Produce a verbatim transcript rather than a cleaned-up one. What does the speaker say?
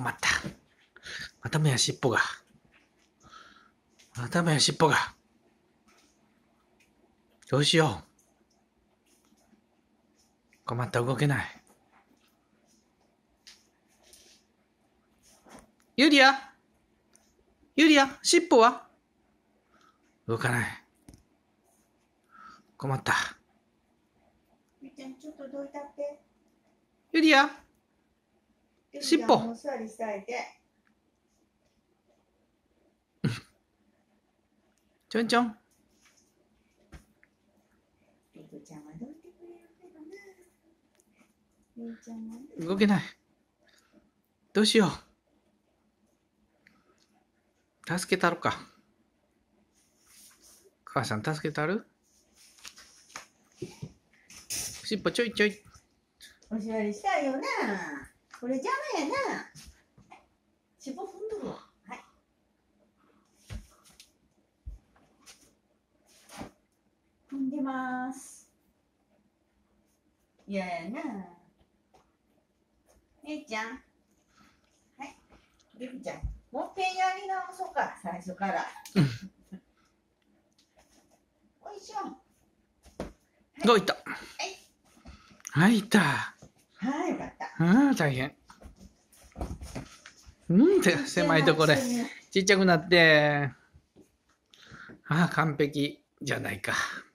困った。またもや尻尾が。またもや尻尾が。どうしよう。困った、動けない。ユリアユリア尻尾は動かない。困った。 ゆりちゃん、ちょっとどいたって。 ユリア尻尾。 お座りしたいで。 ちょんちょん。 ゆりちゃんはどいてくれるけどな。ゆりちゃんはね。 動けない。どうしよう。助けたろか。母さん助けたる？尻尾ちょいちょい。 お座りしたいよな。これ邪魔やな。尻尾踏んどるわ。はい。踏んでます。いややな。姉ちゃん。はい。ゆりちゃん。もっぺんやり直そうか、最初から。おいしょ。 どういった。はい、いった。 はい、よかった。 ああ、大変。うんって狭いところでちっちゃくなって。ああ、完璧じゃないか。